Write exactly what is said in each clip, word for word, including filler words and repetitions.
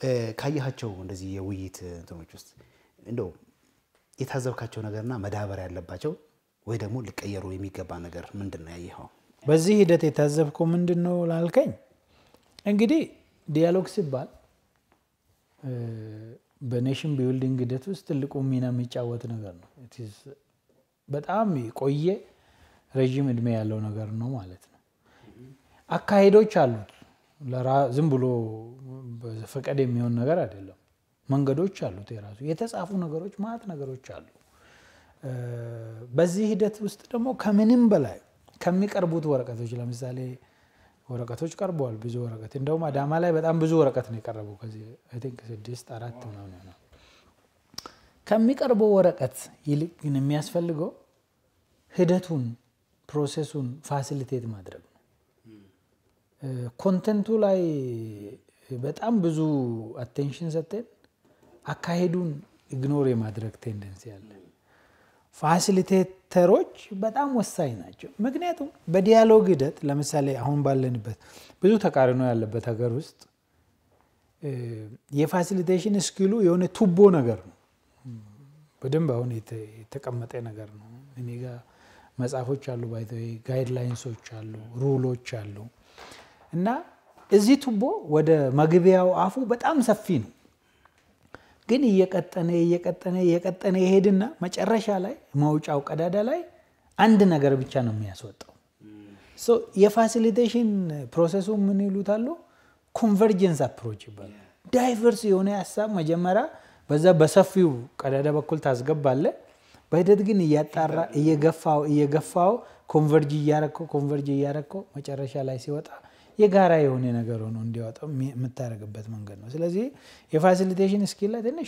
ካያቸው እንደዚህ የውይይት እንትኖች ውስጥ እንደው የታዘብካቸው ነገርና መዳበር ያለባቸው ወይ ደግሞ ሊቀየሩ የሚገባ ነገር ምንድነው ያየኸው? በዚህ ሂደት የታዘብከው ምንድነው ላልከኝ እንግዲህ ዲያሎግ ሲባል በኔሽን ቢልዲንግ ሂደት ውስጥ ትልቁ ሚና የሚጫወት ነገር ነው። it is በጣም ቆየ ረጅም እድሜ ያለው ነገር ነው ማለት ነው። አካሄዶች አሉት ለራ ዝም ብሎ በፈቀደ የሚሆን ነገር አይደለም። መንገዶች አሉት የራሱ የተጻፉ ነገሮች ማለት ነገሮች አሉ። በዚህ ሂደት ውስጥ ደግሞ ከምንም በላይ ከሚቀርቡት ወረቀቶች ለምሳሌ ወረቀቶች ቀርበዋል ብዙ ወረቀት እንደውም አዳማ ላይ በጣም ብዙ ወረቀት ነው የቀረበው ከዚህ I think ስድስት አራት ምናምን ነው ከሚቀርበው ወረቀት ይልቅ ግን የሚያስፈልገው ሂደቱን ፕሮሰሱን ፋሲሊቴት ማድረግ ነው። ኮንቴንቱ ላይ በጣም ብዙ አቴንሽን ሰጥተን አካሄዱን ኢግኖር የማድረግ ቴንደንሲ አለ። ፋሲሊቴተሮች በጣም ወሳኝ ናቸው። ምክንያቱም በዲያሎግ ሂደት ለምሳሌ አሁን ባለንበት ብዙ ተቃርኖ ያለበት ሀገር ውስጥ የፋሲሊቴሽን ስኪሉ የሆነ ቱቦ ነገር ነው። በደንብ አሁን የተቀመጠ ነገር ነው። እኔ ጋር መጽሐፎች አሉ ባይተይ ጋይድላይንሶች አሉ ሩሎች አሉ እና እዚህ ቱቦ ወደ መግቢያው አፉ በጣም ሰፊ ነው። ግን እየቀጠነ እየቀጠነ እየቀጠነ ይሄድና መጨረሻ ላይ ማውጫው ቀዳዳ ላይ አንድ ነገር ብቻ ነው የሚያስወጣው። ሶ የፋሲሊቴሽን ፕሮሰሱ ምን ይሉታል? ኮንቨርጀንስ አፕሮች ይባላል። ዳይቨርስ የሆነ ሐሳብ መጀመሪያ በዛ በሰፊው ቀዳዳ በኩል ታስገባለ በሂደት ግን እያጣራ እየገፋው እየገፋው ኮንቨርጅ እያረከው ኮንቨርጅ እያረከው መጨረሻ ላይ ሲወጣ የጋራ የሆነ ነገር ሆኖ እንዲያወጣው የምታረግበት መንገድ ነው። ስለዚህ የፋሲሊቴሽን ስኪል ላይ ትንሽ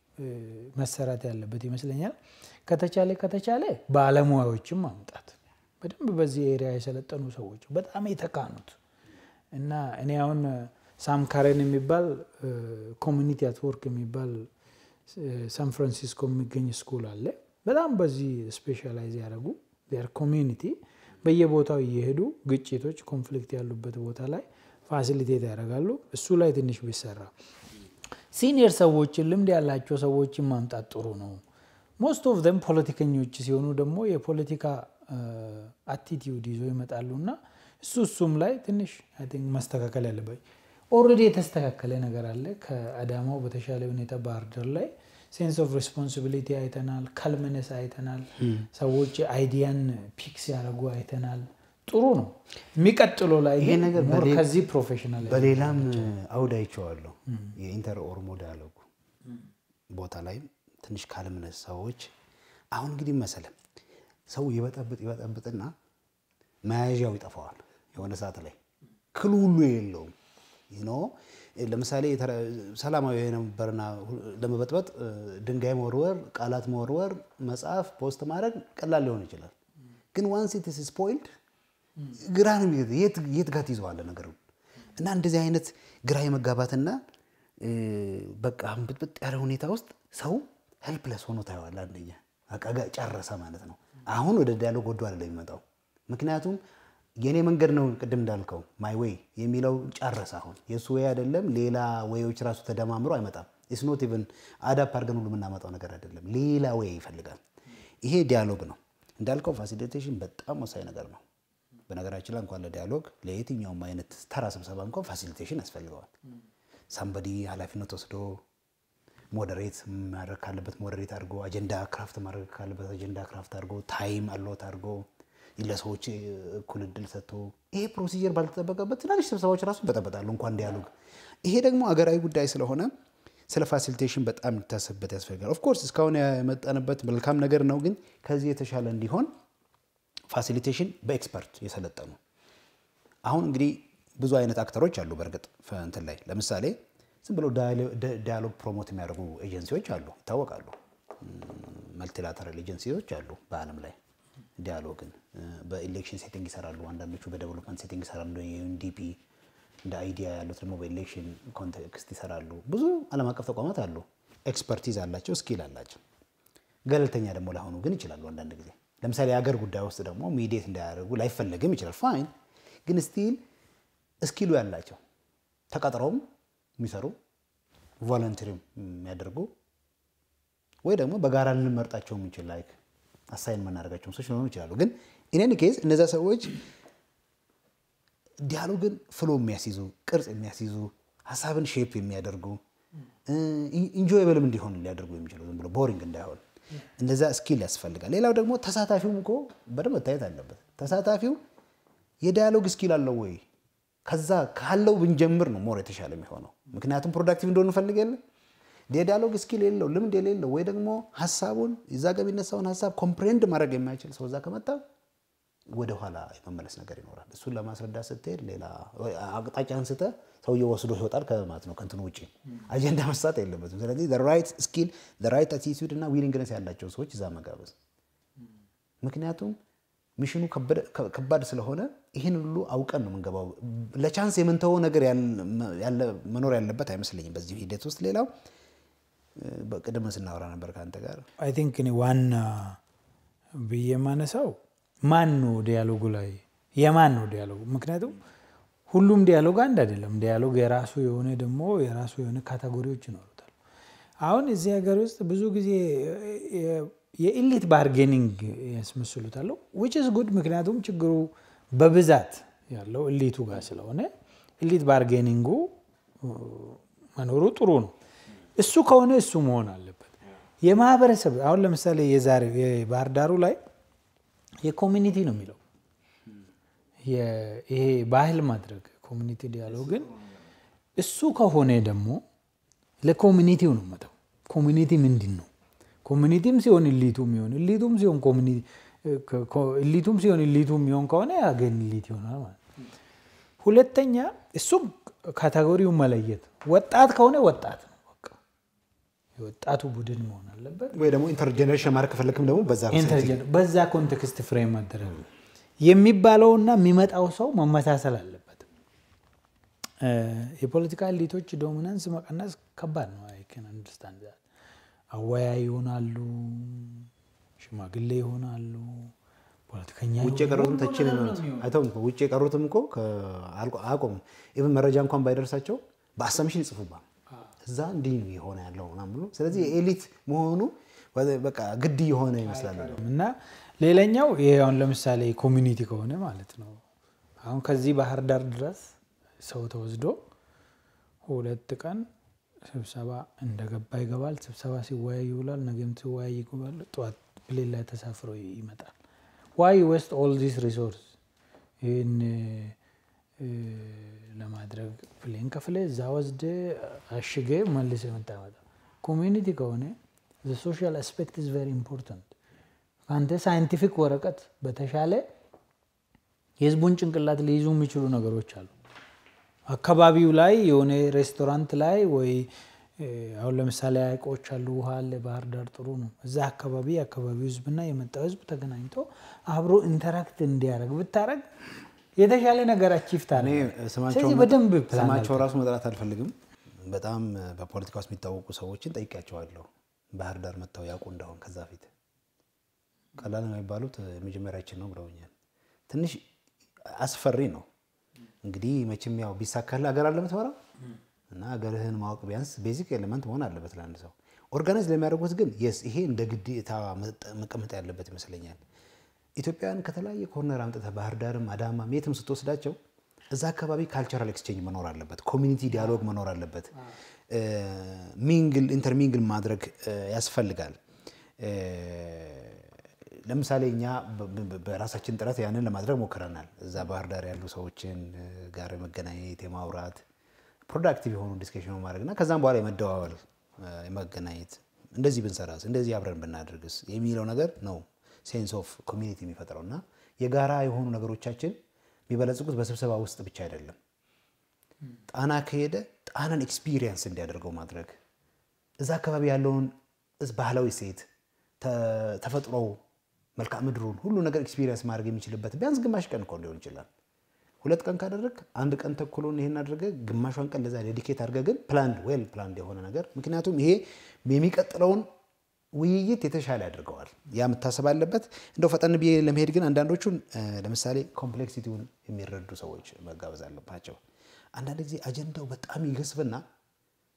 መሰራት ያለበት ይመስለኛል። ከተቻለ ከተቻለ ባለሙያዎችም ማምጣት በደንብ በዚህ ኤሪያ የሰለጠኑ ሰዎች በጣም የተካኑት እና እኔ አሁን ሳም ካሬን የሚባል ኮሚኒቲ አት ወርክ የሚባል ሳን ፍራንሲስኮ የሚገኝ ስኩል አለ። በጣም በዚህ ስፔሻላይዝ ያደረጉ their community በየቦታው እየሄዱ ግጭቶች ኮንፍሊክት ያሉበት ቦታ ላይ ፋሲሊቴት ያደርጋሉ። እሱ ላይ ትንሽ ቢሰራ ሲኒየር ሰዎች ልምድ ያላቸው ሰዎችን ማምጣት ጥሩ ነው። most of them ፖለቲከኞች ሲሆኑ ደግሞ የፖለቲካ አቲቲዩድ ይዞ ይመጣሉና እሱ እሱም ላይ ትንሽ I think ማስተካከል ያለበት ኦሬዲ የተስተካከለ ነገር አለ። ከአዳማው በተሻለ ሁኔታ ባርደር ላይ sense of responsibility አይተናል ካልመነስ አይተናል ሰዎች አይዲያን ፒክስ ያደርጉ አይተናል ጥሩ ነው። የሚቀጥለው ላይ ይሄ ነገር ከዚህ ፕሮፌሽናል በሌላም አውዳይቸዋለሁ የኢንተር ኦሮሞ ዳያሎግ ቦታ ላይ ትንሽ ካልመነስ ሰዎች አሁን እንግዲህ መሰለም ሰው ይበጣብጥ ይበጣብጥና ማያዣው ይጠፋዋል የሆነ ሰዓት ላይ ክሉ ሁሉ የለውም you know ለምሳሌ ሰላማዊ የነበርና ለመበጥበጥ ድንጋይ መወርወር ቃላት መወርወር መጽሐፍ ፖስት ማድረግ ቀላል ሊሆን ይችላል። ግን once it is spoiled ግራን የት የት ጋር ይዟል ነገር እና እንደዚህ አይነት ግራ የመጋባትና በቃ ብጥብጥ ያለ ሁኔታ ውስጥ ሰው ሄልፕለስ ሆኖ ታይዋል። አንደኛ አቃጋ ጨረሰ ማለት ነው። አሁን ወደ ዳያሎግ ወዶ አይደለም የሚመጣው ምክንያቱም የኔ መንገድ ነው ቅድም እንዳልከው ማይ ዌይ የሚለው ጨረሰ። አሁን የሱ ዌይ አይደለም ሌላ ዌዮች ራሱ ተደማምሮ አይመጣም። ኢትስ ኖት ኢቭን አዳፕ አድርገን ሁሉ የምናመጣው ነገር አይደለም ሌላ ዌይ ይፈልጋል። ይሄ ዲያሎግ ነው እንዳልከው ፋሲሊቴሽን በጣም ወሳኝ ነገር ነው። በነገራችን ላይ እንኳን ለዲያሎግ ለየትኛውም አይነት ተራ ስብሰባ እንኳን ፋሲሊቴሽን ያስፈልጋል። somebody ኃላፊነት ወስዶ ሞዴሬት ማድረግ ካለበት ሞዴሬት አድርጎ አጀንዳ ክራፍት ማድረግ ካለበት አጀንዳ ክራፍት አድርጎ ታይም አሎት አድርጎ ለሰዎች እኩል እድል ሰጥቶ ይሄ ፕሮሲጀር ባልተጠበቀበት ትናንሽ ስብሰባዎች ራሱ በተበጣሉ እንኳን ዲያሎግ ይሄ ደግሞ አገራዊ ጉዳይ ስለሆነ ስለ ፋሲሊቴሽን በጣም ተሰበተ ያስፈልጋል። ኦፍ ኮርስ እስካሁን ያመጣንበት መልካም ነገር ነው ግን ከዚህ የተሻለ እንዲሆን ፋሲሊቴሽን በኤክስፐርት የሰለጠኑ አሁን እንግዲህ ብዙ አይነት አክተሮች አሉ በርግጥ እንትን ላይ ለምሳሌ ዝም ብሎ ዳያሎግ ፕሮሞት የሚያደርጉ ኤጀንሲዎች አሉ ይታወቃሉ። መልቲላተራል ኤጀንሲዎች አሉ በአለም ላይ ዲያሎግን በኤሌክሽን ሴቲንግ ይሰራሉ አንዳንዶቹ በዴቨሎፕመንት ሴቲንግ ይሰራሉ የዩኤንዲፒ እንደ አይዲያ ያሉት ደግሞ በኤሌክሽን ኮንቴክስት ይሰራሉ። ብዙ ዓለም አቀፍ ተቋማት አሉ ኤክስፐርቲዝ አላቸው ስኪል አላቸው። ገለልተኛ ደግሞ ላይሆኑ ግን ይችላሉ አንዳንድ ጊዜ ለምሳሌ የሀገር ጉዳይ ውስጥ ደግሞ ሚዲየት እንዳያደርጉ ላይፈልግም ይችላል ፋይን ግን ስቲል ስኪሉ ያላቸው ተቀጥረውም የሚሰሩ ቮለንተሪ የሚያደርጉ ወይ ደግሞ በጋራ ልንመርጣቸው የምንችል ላይክ አሳይን ማናደርጋቸው ሰዎች ሊሆኑ ይችላሉ ግን in any case እነዛ ሰዎች ዲያሎግን ፍሎ የሚያስይዙ ቅርጽ የሚያስይዙ ሐሳብን ሼፕ የሚያደርጉ ኢንጆየብል እንዲሆን ሊያደርጉ የሚችሉ ዝም ብሎ ቦሪንግ እንዳይሆን እንደዛ ስኪል ያስፈልጋል ሌላው ደግሞ ተሳታፊው እኮ በደንብ ታየት አለበት ተሳታፊው የዲያሎግ ስኪል አለው ወይ ከዛ ካለው ብንጀምር ነው ሞር የተሻለ የሚሆነው ምክንያቱም ፕሮዳክቲቭ እንደሆነ ፈልገለ የዲያሎግ ስኪል የለው ልምድ የሌለው ወይ ደግሞ ሐሳቡን ይዛ ገቢነሳውን ሐሳብ ኮምፕሬንድ ማድረግ የማይችል ሰው እዛ ከመጣ ወደ ኋላ የመመለስ ነገር ይኖራል እሱን ለማስረዳት ስትሄድ ሌላ አቅጣጫ አንስተ ሰው ይወስዶ ይወጣል ከማለት ነው ከንቱ ውጪ አጀንዳ መስጠት የለበትም ስለዚህ the right skill the right attitude እና willingness ያላቸው ሰዎች እዛ መጋበዝ ምክንያቱም ሚሽኑ ከባድ ስለሆነ ይሄን ሁሉ አውቀን ነው መንገባው ለቻንስ የምንተው ነገር ያለ መኖር ያለበት አይመስልኝም በዚህ ሂደት ውስጥ ሌላው በቀደም ስናወራ ነበር ካንተ ጋር I think እኔ ዋና በየማነሳው ማን ነው ዲያሎጉ ላይ የማን ነው ዲያሎጉ ምክንያቱም ሁሉም ዲያሎግ አንድ አይደለም ዲያሎግ የራሱ የሆነ ደግሞ የራሱ የሆነ ካቴጎሪዎች ይኖሩታል አሁን እዚህ ሀገር ውስጥ ብዙ ጊዜ የኢሊት ባርጌኒንግ ያስመስሉታል which is good ምክንያቱም ችግሩ በብዛት ያለው ኢሊቱ ጋር ስለሆነ ኢሊት ባርጌኒንጉ መኖሩ ጥሩ ነው እሱ ከሆነ እሱ መሆን አለበት የማህበረሰብ አሁን ለምሳሌ የዛሬ የባርዳሩ ላይ የኮሚኒቲ ነው የሚለው ይሄ ባህል ማድረግ ኮሚኒቲ ዲያሎግን እሱ ከሆነ ደግሞ ለኮሚኒቲው ነው መጣው ኮሚኒቲ ምንድነው ኮሚኒቲም ሲሆን ኢሊቱም ይሆን ኢሊቱም ሲሆን ኮሚኒቲ ኢሊቱም ሲሆን ኢሊቱም ይሆን ከሆነ ያገን ኢሊት ይሆናል ማለት ሁለተኛ እሱ ካቴጎሪው መለየት ወጣት ከሆነ ወጣት ነው በቃ የወጣቱ ቡድን መሆን አለበት ወይ ደግሞ ኢንተርጀነሬሽን ማርክ ፈለክም ደግሞ በዛ ኢንተርጀነሬሽን በዛ ኮንቴክስት ፍሬም ማድረግ የሚባለውና የሚመጣው ሰው መመሳሰል አለበት የፖለቲካ ኢሊቶች ዶሚናንስ መቀነስ ከባድ ነው I can understand that አወያይ ይሆናሉ ሽማግሌ ይሆናሉ ፖለቲከኛ ውጪ ቀሩትም ተችለ ነው አይተው ውጪ ቀሩትም እኮ አቆም ኢቭን መረጃ እንኳን ባይደርሳቸው በአሰምሽን ይጽፉባ እዛ እንዲህ ነው የሆነ ያለው ምናምን ብሎ ስለዚህ ኤሊት መሆኑ በቃ ግድ የሆነ ይመስላል እና ሌላኛው ይሄውን ለምሳሌ ኮሚኒቲ ከሆነ ማለት ነው አሁን ከዚህ ባህር ዳር ድረስ ሰው ተወስዶ ሁለት ቀን ስብሰባ እንደገባ ይገባል ስብሰባ ሲወያይ ይውላል ነገም ሲወያይ ይገባል ጧት ፕሌን ላይ ተሳፍሮ ይመጣል why waste all this resource in ለማድረግ ፕሌን ከፍለ ዛወስደ አሽገ መልሰ መጣመጣ ኮሚኒቲ ከሆነ the social aspect is very important አንተ ሳይንቲፊክ ወረቀት በተሻለ የህዝቡን ጭንቅላት ሊይዙ የሚችሉ ነገሮች አሉ አካባቢው ላይ የሆነ ሬስቶራንት ላይ ወይ አሁን ለምሳሌ አይቆች አሉ ውሃ አለ ባህር ዳር ጥሩ ነው እዛ አካባቢ አካባቢው ህዝብና የመጣው ህዝብ ተገናኝቶ አብሮ ኢንተራክት እንዲያደርግ ብታረግ የተሻለ ነገር አቺፍ ታረግ ስለዚህ በደንብ ሰማቸው ራሱ መጥራት አልፈልግም በጣም በፖለቲካ ውስጥ የሚታወቁ ሰዎችን ጠይቄያቸዋለሁ ባህር ዳር መጣው ያውቁ እንደሆነ ከዛ ፊት ቀላል ነው የሚባሉት መጀመሪያችን ነው ብለውኛል ትንሽ አስፈሪ ነው እንግዲህ መቼም ያው ቢሳካለ ሀገር አለ የምትወራው እና ሀገርህን ማወቅ ቢያንስ ቤዚክ ኤሌመንት መሆን አለበት ለአንድ ሰው ኦርጋናይዝ ለሚያደርጉት ግን yes ይሄ እንደ ግዴታ መቀመጥ ያለበት ይመስለኛል ኢትዮጵያን ከተለያየ ኮርነር አምጥተ ባህር ዳርም አዳማ ሜትም ስትወስዳቸው እዛ አካባቢ ካልቸራል ኤክስቼንጅ መኖር አለበት ኮሚኒቲ ዲያሎግ መኖር አለበት ሚንግል ኢንተርሚንግል ማድረግ ያስፈልጋል ለምሳሌ እኛ በራሳችን ጥረት ያንን ለማድረግ ሞክረናል እዛ ባህር ዳር ያሉ ሰዎችን ጋር መገናኘት የማውራት ፕሮዳክቲቭ የሆኑ ዲስከሽን ማድረግና ከዛም በኋላ የመደዋወል የመገናኘት እንደዚህ ብንሰራስ እንደዚህ አብረን ብናደርግስ የሚለው ነገር ነው ሴንስ ኦፍ ኮሚኒቲ የሚፈጥረውና የጋራ የሆኑ ነገሮቻችን የሚበለጽጉት በስብሰባ ውስጥ ብቻ አይደለም ጣና ከሄደ ጣናን ኤክስፒሪየንስ እንዲያደርገው ማድረግ እዛ አካባቢ ያለውን እስ ባህላዊ ሴት ተፈጥሮ መልካ ምድሩን ሁሉ ነገር ኤክስፒሪየንስ ማድረግ የሚችልበት ቢያንስ ግማሽ ቀን እኮ ሊሆን ይችላል ሁለት ቀን ካደረክ አንድ ቀን ተኩሎን ይሄን አድርገ ግማሿን ቀን ለዛ ዴዲኬት አድርገ ግን ፕላንድ ዌል ፕላንድ የሆነ ነገር ምክንያቱም ይሄ የሚቀጥለውን ውይይት የተሻለ ያደርገዋል ያ መታሰብ አለበት እንደው ፈጠን ቢየ ለመሄድ ግን አንዳንዶቹ ለምሳሌ ኮምፕሌክሲቲውን የሚረዱ ሰዎች መጋበዝ አለባቸው አንዳንድ ጊዜ አጀንዳው በጣም ይገስብና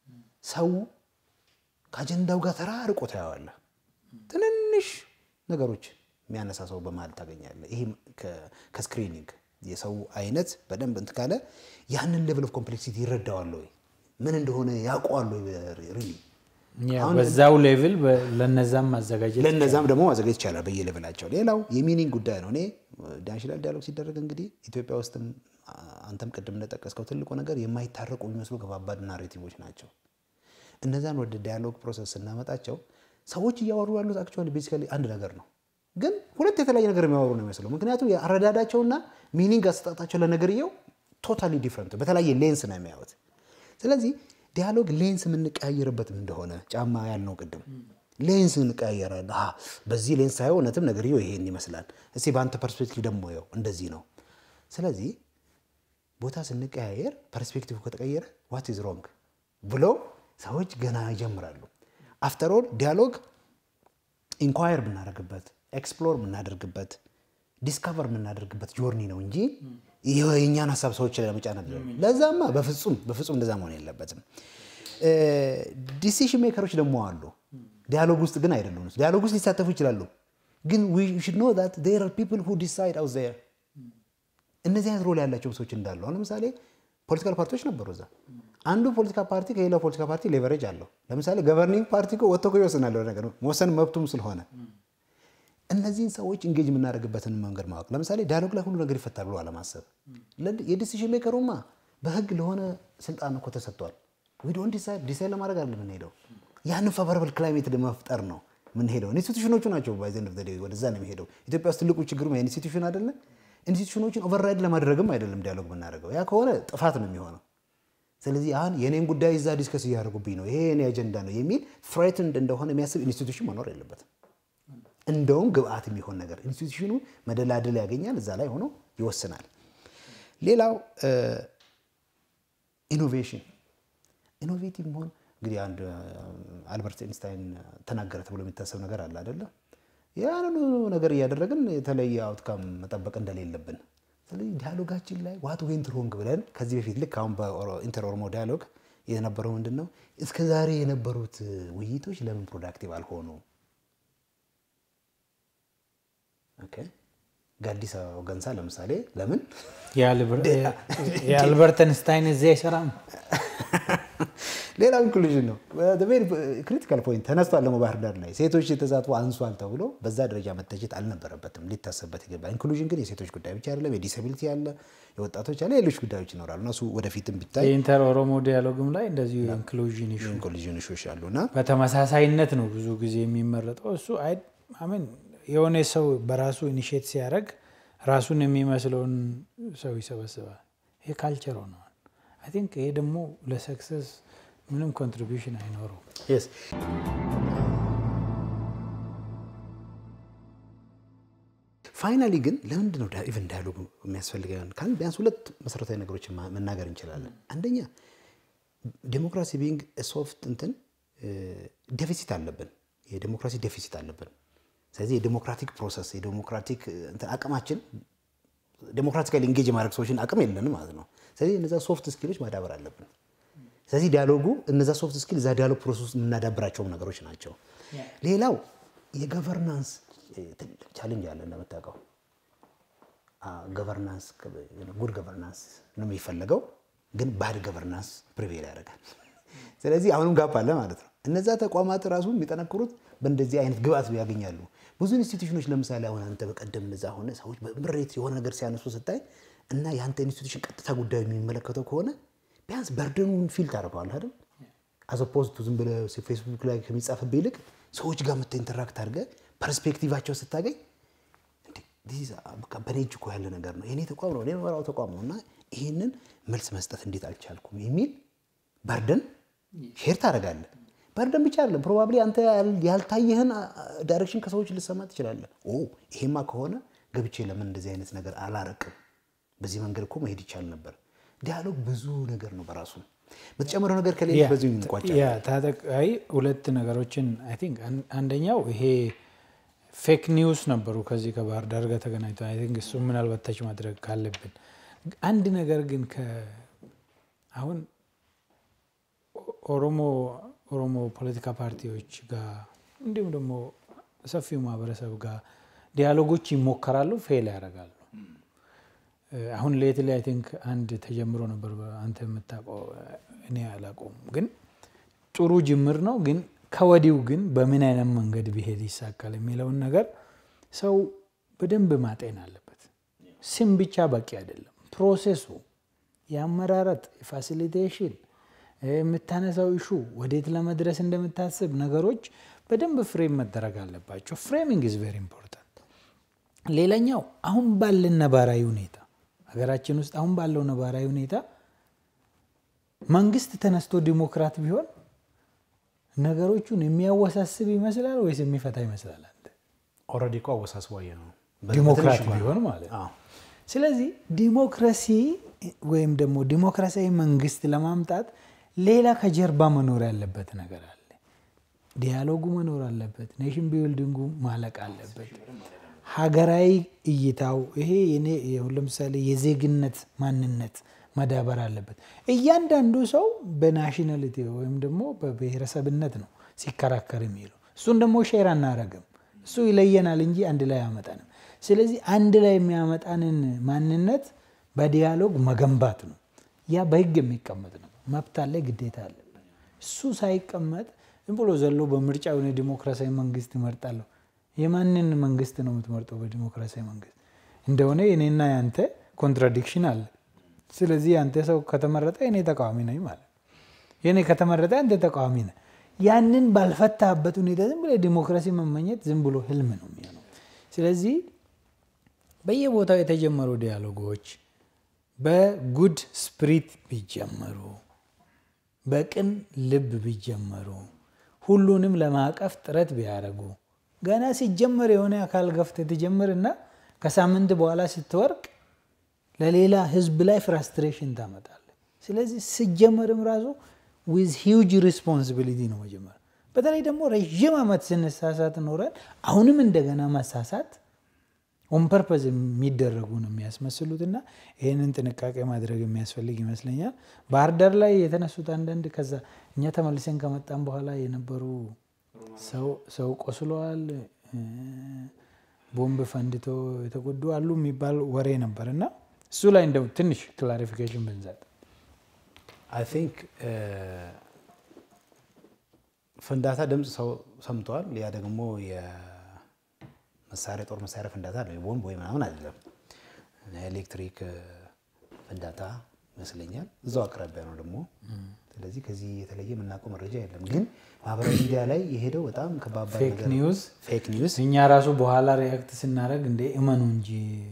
ሰው ከአጀንዳው ጋር ተራርቆ ታያዋለ ትንንሽ ነገሮች የሚያነሳሳው በመሃል ታገኛለህ ይሄ ከስክሪኒንግ የሰው አይነት በደንብ እንት ካለ ያንን ሌቭል ኦፍ ኮምፕሌክሲቲ ይረዳዋል ወይ ምን እንደሆነ ያውቀዋል ወይ ሪሊ ያ በዛው ሌቭል ለነዛም ማዘጋጀት ለነዛም ደግሞ ማዘጋጀት ይችላል በየሌቭላቸው ሌላው የሚኒንግ ጉዳይ ነው እኔ ዳንሽላል ዳያሎግ ሲደረግ እንግዲህ ኢትዮጵያ ውስጥም አንተም ቀደም እንደጠቀስከው ትልቁ ነገር የማይታረቁ የሚመስሉ ከባባድ ናሬቲቮች ናቸው እነዛን ወደ ዳያሎግ ፕሮሰስ እናመጣቸው ሰዎች እያወሩ ያሉት አክቹአሊ ቤሲካሊ አንድ ነገር ነው ግን ሁለት የተለያየ ነገር የሚያወሩ ነው የሚመስለው ምክንያቱም ያረዳዳቸውና ሚኒንግ አስተጣጣቸው ለነገርየው ቶታሊ ዲፈረንት በተለያየ ሌንስ ነው የሚያዩት ስለዚህ ዲያሎግ ሌንስ ምን ቀያየርበት እንደሆነ ጫማ ያልነው ቀደም ሌንስ እንቀያየራለን አሃ በዚህ ሌንስ ሳይሆንትም ነገርየው ይሄን ይመስላል እስቲ ባንተ ፐርስፔክቲቭ ደግሞ ያው እንደዚህ ነው ስለዚህ ቦታ ስንቀያየር ፐርስፔክቲቭ ከተቀየረ what is wrong ብሎ ሰዎች ገና ይጀምራሉ after all ዲያሎግ ኢንኳየር ብናደርግበት ኤክስፕሎር ብናደርግበት ዲስከቨር ብናደርግበት ጆርኒ ነው እንጂ የኛን ሐሳብ ሰዎች ላይ ለመጫን አይደለም ለዛማ በፍጹም በፍጹም እንደዛ መሆን የለበትም ዲሲሽን ሜከሮች ደግሞ አሉ ዲያሎግ ውስጥ ግን አይደሉም ዲያሎግ ውስጥ ሊሳተፉ ይችላሉ ግን we should know that there are people who decide out there እነዚህ አይነት ሮል ያላቸው ሰዎች እንዳሉ አሁን ለምሳሌ ፖለቲካል ፓርቲዎች ነበሩ እዛ አንዱ ፖለቲካል ፓርቲ ከሌላው ፖለቲካል ፓርቲ ሌቨሬጅ አለው ለምሳሌ ገቨርኒንግ ፓርቲ ኮ ወጥቶ ይወስናል ነገር መወሰን መብቱም ስለሆነ እነዚህን ሰዎች ኢንጌጅ የምናደርግበትን መንገድ ማወቅ ለምሳሌ ዳያሎግ ላይ ሁሉ ነገር ይፈታል ብሎ አለማሰብ የዲሲሽን ሜከሩማ በህግ ለሆነ ስልጣን እኮ ተሰጥቷል we don't decide decide ለማድረግ አይደለም እንሄደው ያን ፋቨራብል ክላይሜት ለመፍጠር ነው ምን ሄደው ኢንስቲትዩሽኖቹ ናቸው by the end of the day ወደዛ ነው የሚሄደው ኢትዮጵያ ውስጥ ትልቁ ችግሩ ኢንስቲትዩሽን አይደለ ኢንስቲትዩሽኖችን ኦቨርራይድ ለማድረግም አይደለም ዳያሎግ የምናደርገው ያ ከሆነ ጥፋት ነው የሚሆነው ስለዚህ አሁን የኔን ጉዳይ እዛ ዲስከስ ያደርጉብኝ ነው ይሄ የኔ አጀንዳ ነው የሚል threatened እንደሆነ የሚያስብ ኢንስቲትዩሽን መኖር የለበትም እንደውም ግብአት የሚሆን ነገር ኢንስቲትዩሽኑ መደላደል ያገኛል እዛ ላይ ሆኖ ይወስናል ሌላው ኢኖቬሽን ኢኖቬቲቭ መሆን እንግዲህ አንድ አልበርት ኢንስታይን ተናገረ ተብሎ የሚታሰብ ነገር አለ አይደለ ያንኑ ነገር ያደረግን የተለየ አውትካም መጠበቅ እንደሌለብን ስለዚህ ዲያሎጋችን ላይ what went wrong ብለን ከዚህ በፊት ልክ አሁን በኢንተር ኦሮሞ ዲያሎግ የነበረው ምንድነው እስከ ዛሬ የነበሩት ውይይቶች ለምን ፕሮዳክቲቭ አልሆኑ ኦኬ ጋዲሳ ወገንሳ ለምሳሌ ለምን የአልበርት ኢንስታይን እዚህ አይሰራም ሌላው ኢንክሉዥን ነው the very critical point ተነስቷል ለሞ ባህር ዳር ላይ ሴቶች የተዛቱ አንሷል ተብሎ በዛ ደረጃ መተቸት አልነበረበትም ሊታሰበት ይገባል ኢንክሉዥን ግን የሴቶች ጉዳይ ብቻ አይደለም የዲሰቢሊቲ ያለ የወጣቶች ያለ ሌሎች ጉዳዮች ይኖራሉ እነሱ ወደፊትም ቢታይ የኢንተር ኦሮሞ ዲያሎግም ላይ እንደዚህ ኢንክሉዥን ኢሹ ኢንክሉዥን ኢሹ አሉና በተመሳሳይነት ነው ብዙ ጊዜ የሚመረጠው እሱ አይ አሜን የሆነ ሰው በራሱ ኢኒሺየት ሲያደርግ ራሱን የሚመስለውን ሰው ይሰበስባል ይሄ ካልቸር ነው አይ ቲንክ ይሄ ደግሞ ለሰክሰስ ምንም ኮንትሪቢዩሽን አይኖረው yes ፋይናሊ ግን ለምንድን ነው ኢቭን ዳያሎግ የሚያስፈልገን ካል ቢያንስ ሁለት መሰረታዊ ነገሮችን መናገር እንችላለን አንደኛ ዲሞክራሲ ቢንግ ሶፍት እንትን ዴፊሲት አለብን የዲሞክራሲ ዴፊሲት አለብን ስለዚህ የዲሞክራቲክ ፕሮሰስ የዲሞክራቲክ እንትን አቅማችን ዲሞክራቲካሊ ኢንጌጅ ማድረግ ሰዎችን አቅም የለንም ማለት ነው ስለዚህ እነዛ ሶፍት ስኪሎች ማዳበር አለብን ስለዚህ ዲያሎጉ እነዛ ሶፍት ስኪል ዛ ዲያሎግ ፕሮሰስ የምናዳብራቸው ነገሮች ናቸው ሌላው የገቨርናንስ ቻሌንጅ አለ እንደምታውቀው ገቨርናንስ ጉድ ገቨርናንስ ነው የሚፈልገው ግን ባድ ገቨርናንስ ፕሪቬል ያደርጋል ስለዚህ አሁንም ጋፕ አለ ማለት ነው እነዛ ተቋማት ራሱ የሚጠነክሩት በእንደዚህ አይነት ግብአት ያገኛሉ ብዙ ኢንስቲትዩሽኖች ለምሳሌ አሁን አንተ በቀደም ለዛ ሆነ ሰዎች በምሬት የሆነ ነገር ሲያነሱ ስታይ እና ያንተ ኢንስቲትዩሽን ቀጥታ ጉዳዩ የሚመለከተው ከሆነ ቢያንስ በርደኑን ፊል ታደርገዋል አይደል as opposed to ዝም ብለህ ፌስቡክ ላይ ከሚጻፍብህ ይልቅ ሰዎች ጋር መተ ኢንተራክት አድርገህ ፐርስፔክቲቫቸው ስታገኝ this በቃ በኔጅ እኮ ያለ ነገር ነው የኔ ተቋም ነው የኔ ወራው ተቋም ነውና ይሄንን መልስ መስጠት እንዴት አልቻልኩም የሚል በርደን ሼር ታደርጋለህ በርደን ብቻ አይደለም ፕሮባብሊ አንተ ያልታየህን ዳይሬክሽን ከሰዎች ልሰማ ትችላለህ ኦ ይሄማ ከሆነ ገብቼ ለምን እንደዚህ አይነት ነገር አላረቅም በዚህ መንገድ እኮ መሄድ ይቻል ነበር ዲያሎግ ብዙ ነገር ነው በራሱ በተጨመረው ነገር ከሌለ በዚህ እንቋጫለን ያ ታጠቃይ ሁለት ነገሮችን አይ ቲንክ አንደኛው ይሄ ፌክ ኒውስ ነበሩ ከዚህ ከባህር ዳር ጋር ተገናኝቶ አይ ቲንክ እሱ ምናልባት ታች ማድረግ ካለብን አንድ ነገር ግን ከ አሁን ኦሮሞ ኦሮሞ ፖለቲካ ፓርቲዎች ጋር እንዲሁም ደግሞ ሰፊው ማህበረሰብ ጋር ዲያሎጎች ይሞከራሉ ፌል ያደርጋሉ አሁን ሌትሊ አይ ቲንክ አንድ ተጀምሮ ነበር አንተ የምታውቀው እኔ አላውቀውም ግን ጥሩ ጅምር ነው ግን ከወዲው ግን በምን አይነት መንገድ ቢሄድ ይሳካል የሚለውን ነገር ሰው በደንብ ማጤን አለበት ስም ብቻ በቂ አይደለም ፕሮሰሱ ያመራረጥ ፋሲሊቴሽን የምታነሳው ኢሹ ወዴት ለመድረስ እንደምታስብ ነገሮች በደንብ ፍሬም መደረግ አለባቸው ፍሬሚንግ is very important ሌላኛው አሁን ባለን ነባራዊ ሁኔታ ሀገራችን ውስጥ አሁን ባለው ነባራዊ ሁኔታ መንግስት ተነስቶ ዲሞክራት ቢሆን ነገሮቹን የሚያወሳስብ ይመስላል ወይስ የሚፈታ ይመስላል አንተ ኦሬዲ ኮ አወሳስባየ ነው ዲሞክራት ቢሆን ማለት አዎ ስለዚህ ዲሞክራሲ ወይም ደግሞ ዲሞክራሲያዊ መንግስት ለማምጣት ሌላ ከጀርባ መኖር ያለበት ነገር አለ ዲያሎጉ መኖር አለበት ኔሽን ቢልዲንጉ ማለቅ አለበት ሀገራዊ እይታው ይሄ የኔ ለምሳሌ የዜግነት ማንነት ማዳበር አለበት እያንዳንዱ ሰው በናሽናሊቲ ወይም ደግሞ በብሔረሰብነት ነው ሲከራከር የሚለው እሱን ደግሞ ሼር አናረግም እሱ ይለየናል እንጂ አንድ ላይ ያመጣናል ስለዚህ አንድ ላይ የሚያመጣንን ማንነት በዲያሎግ መገንባት ነው ያ በህግ የሚቀመጥ ነው መብት አለ ግዴታ አለ እሱ ሳይቀመጥ ዝም ብሎ ዘሎ በምርጫው ነው ዲሞክራሲያዊ መንግስት ይመርጣል የማንን መንግስት ነው የምትመርጠው በዲሞክራሲያዊ መንግስት እንደሆነ የኔና ያንተ ኮንትራዲክሽን አለ ስለዚህ አንተ ሰው ከተመረጠ እኔ ተቃዋሚ ነኝ ማለት የኔ ከተመረጠ አንተ ተቃዋሚ ነህ ያንን ባልፈታበት ሁኔታ ዝም ብሎ ዲሞክራሲ መመኘት ዝም ብሎ ህልም ነው የሚሆነው ስለዚህ በየቦታው የተጀመሩ ዲያሎጎች በጉድ ስፒሪት ቢጀመሩ በቅን ልብ ቢጀመሩ ሁሉንም ለማቀፍ ጥረት ቢያረጉ ገና ሲጀመር የሆነ አካል ገፍተ ተጀመርና ከሳምንት በኋላ ስትወርቅ ለሌላ ህዝብ ላይ ፍራስትሬሽን ታመጣለህ ስለዚህ ሲጀመርም ራሱ with huge responsibility ነው መጀመር በተለይ ደግሞ ረጅም አመት ስንሳሳት ኖረን አሁንም እንደገና ማሳሳት on purpose የሚደረጉ ነው የሚያስመስሉትና ይሄንን ጥንቃቄ ማድረግ የሚያስፈልግ ይመስለኛል ባርደር ላይ የተነሱት አንዳንድ ከዛ እኛ ተመልሰን ከመጣን በኋላ የነበሩ ሰው ሰው ቆስሏል ቦምብ ፈንድቶ የተጎዱ አሉ የሚባል ወሬ ነበርና እሱ ላይ እንደው ትንሽ ክላሪፊኬሽን ብንሰጥ I think ፍንዳታ ድምጽ ሰው ሰምቷል ያ ደግሞ የ መሳሪያ ጦር መሳሪያ ፍንዳታ ነው ቦምብ ወይ ምናምን አይደለም ኤሌክትሪክ ፍንዳታ መስለኛል እዛው አቅራቢያ ነው ደግሞ ስለዚህ ከዚህ የተለየ ምናቆ መረጃ የለም ግን ማህበራዊ ሚዲያ ላይ የሄደው በጣም ከባባድ ነገር ፌክ ኒውስ ፌክ ኒውስ እኛ ራሱ በኋላ ሪአክት ስናደርግ እንደ እመኑ እንጂ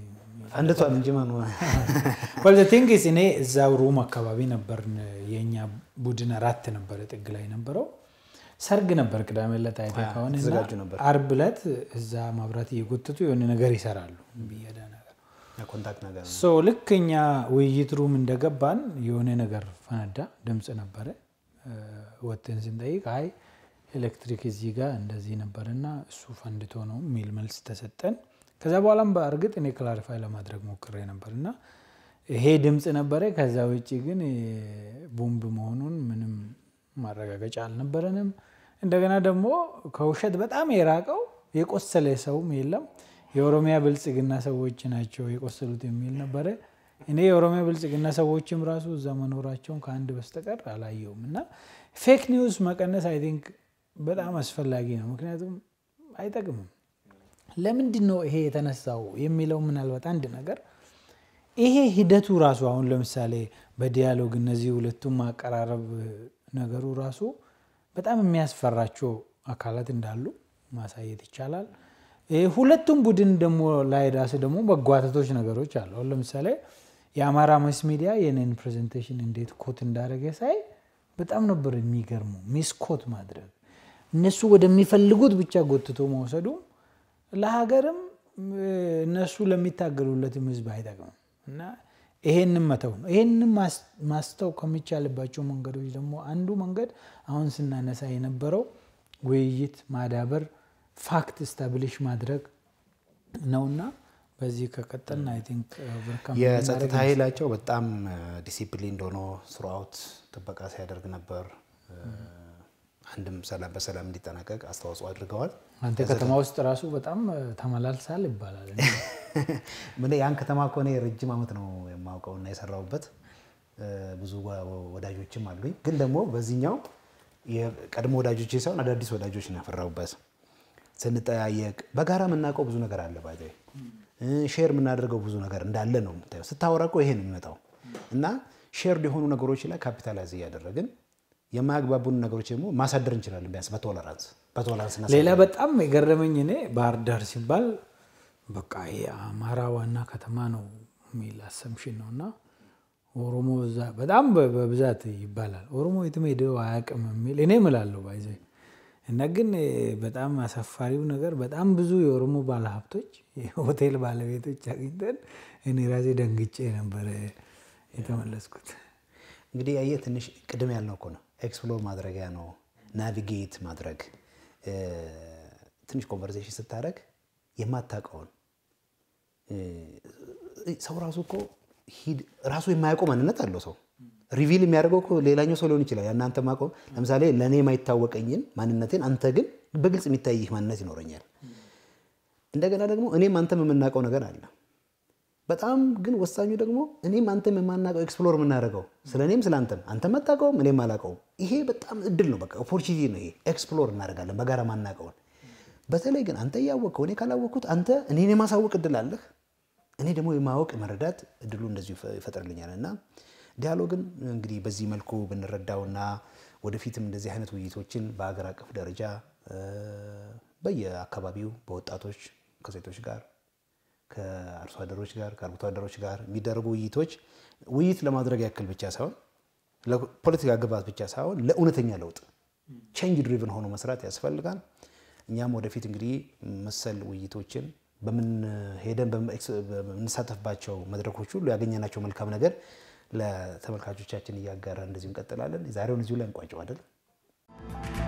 አንደቷን እንጂ ማኑ well the thing is እኔ እዛው ሩም አካባቢ ነበር የኛ ቡድን አራት ነበር ጥግ ላይ ነበረው ሰርግ ነበር ቅዳሜ ዕለት አይተካውና አርብ ዕለት እዛ ማብራት እየጎተቱ የሆነ ነገር ይሰራሉ በየዳ ነገር ኮንታክት ነገር ሶ ልክኛ ውይይት ሩም እንደገባን የሆነ ነገር ፈነዳ ድምጽ ነበር ወጥተን ስንጠይቅ አይ ኤሌክትሪክ እዚህ ጋር እንደዚህ ነበርና እሱ ፈንድቶ ነው ሚል መልስ ተሰጠን ከዛ በኋላም በአርግጥ እኔ ክላሪፋይ ለማድረግ ሞክሬ ነበርና ይሄ ድምጽ ነበር ከዛ ውጪ ግን ቦምብ መሆኑን ምንም ማረጋገጫ አልነበረንም እንደገና ደግሞ ከውሸት በጣም የራቀው የቆሰለ ሰውም የለም የኦሮሚያ ብልጽግና ሰዎች ናቸው የቆሰሉት የሚል ነበር እኔ የኦሮሚያ ብልጽግና ሰዎችም ራሱ እዛ መኖራቸውን ከአንድ በስተቀር አላየውምና ፌክ ኒውስ መቀነስ አይ ቲንክ በጣም አስፈላጊ ነው ምክንያቱም አይጠቅምም ለምንድን ነው ይሄ የተነሳው የሚለው ምናልባት አንድ ነገር ይሄ ሂደቱ ራሱ አሁን ለምሳሌ በዲያሎግ እነዚህ ሁለቱም ማቀራረብ ነገሩ ራሱ በጣም የሚያስፈራቸው አካላት እንዳሉ ማሳየት ይቻላል ሁለቱም ቡድን ደግሞ ላይ ራስ ደግሞ በጓተቶች ነገሮች አሉ ለምሳሌ የአማራ ማስ ሚዲያ የኔን ፕሬዘንቴሽን እንዴት ኮት እንዳረገ ሳይ በጣም ነበር የሚገርሙ ሚስኮት ማድረግ እነሱ ወደሚፈልጉት ብቻ ጎትቶ መውሰዱ ለሀገርም እነሱ ለሚታገሉለት ህዝብ አይጠቅምም እና ይሄንን መተው ነው ይሄንን ማስተው ከሚቻልባቸው መንገዶች ደግሞ አንዱ መንገድ አሁን ስናነሳ የነበረው ውይይት ማዳበር ፋክት ስታብሊሽ ማድረግ ነውና በዚህ ከቀጠልና አይ ቲንክ ወርካም የጸጥታ ኃይላቸው በጣም ዲሲፕሊን ሆኖ ስራውት ተበቃ ሲያደርግ ነበር አንድም ሰላም በሰላም እንዲጠናቀቅ አስተዋጽኦ አድርገዋል አንተ ከተማ ውስጥ ራሱ በጣም ተመላልሳል ይባላል ምን ያን ከተማ ኮኔ ረጅም አመት ነው የማውቀውና የሰራውበት ብዙ ወዳጆችም አሉኝ ግን ደግሞ በዚህኛው የቀድሞ ወዳጆች ሳይሆን አዳዲስ ወዳጆች ነው ያፈራውበት ስንጠያየቅ በጋራ መናቀው ብዙ ነገር አለ ባይዘይ ሼር የምናደርገው ብዙ ነገር እንዳለ ነው የምታየው ስታወራቆ ይሄን የሚመጣው እና ሼር የሆኑ ነገሮች ላይ ካፒታላይዝ ያደረግን የማያግባቡን ነገሮች ደግሞ ማሳደር እንችላለን ቢያንስ በቶለራንስ በቶለራንስ እና ሌላ በጣም የገረመኝ እኔ ባህር ዳር ሲባል በቃ የአማራ ዋና ከተማ ነው የሚል አሰምሽን ነውና ኦሮሞ እዛ በጣም በብዛት ይባላል ኦሮሞ የትም ሄደው አያውቅም የሚል እኔ እምላለሁ ባይዘይ እና ግን በጣም አሳፋሪው ነገር በጣም ብዙ የኦሮሞ ባለሀብቶች የሆቴል ባለቤቶች አግኝተን እኔ ራሴ ደንግጬ ነበር የተመለስኩት እንግዲህ ያየ ትንሽ ቅድም ያልነው እኮ ነው ኤክስፕሎር ማድረጊያ ነው ናቪጌት ማድረግ ትንሽ ኮንቨርሴሽን ስታደርግ የማታውቀውን ሰው ራሱ እኮ ሂድ ራሱ የማያውቀው ማንነት አለው ሰው ሪቪል የሚያደርገው እኮ ሌላኛው ሰው ሊሆን ይችላል ያንተ ማቆም ለምሳሌ ለኔ የማይታወቀኝን ማንነቴን አንተ ግን በግልጽ የሚታይህ ማንነት ይኖርኛል እንደገና ደግሞ እኔም አንተም የምናውቀው ነገር አለ በጣም ግን ወሳኙ ደግሞ እኔም አንተም የማናውቀው ኤክስፕሎር የምናደርገው ስለኔም ስላንተም አንተ መጣቀው እኔም አላውቀው ይሄ በጣም እድል ነው በቃ ኦፖርቹኒቲ ነው ይሄ ኤክስፕሎር እናደርጋለን በጋራ ማናውቀው በተለይ ግን አንተ ያወቀው እኔ ካላወቅኩት አንተ እኔን የማሳወቅ እድል አለህ እኔ ደግሞ የማወቅ መረዳት እድሉ እንደዚህ ይፈጥርልኛልና ዲያሎግን እንግዲህ በዚህ መልኩ ብንረዳውና ወደፊትም እንደዚህ አይነት ውይይቶችን በአገር አቀፍ ደረጃ በየአካባቢው በወጣቶች ከሴቶች ጋር ከአርሶ አደሮች ጋር ከአርብቶ አደሮች ጋር የሚደረጉ ውይይቶች ውይይት ለማድረግ ያክል ብቻ ሳይሆን ለፖለቲካ ግባት ብቻ ሳይሆን ለእውነተኛ ለውጥ ቼንጅ ድሪቭን ሆኖ መስራት ያስፈልጋል እኛም ወደፊት እንግዲህ መሰል ውይይቶችን በምን ሄደን በምንሳተፍባቸው መድረኮች ሁሉ ያገኘናቸው መልካም ነገር ለተመልካቾቻችን እያጋራ እንደዚህ እንቀጥላለን ዛሬውን እዚሁ ላይ እንቋጨው አይደል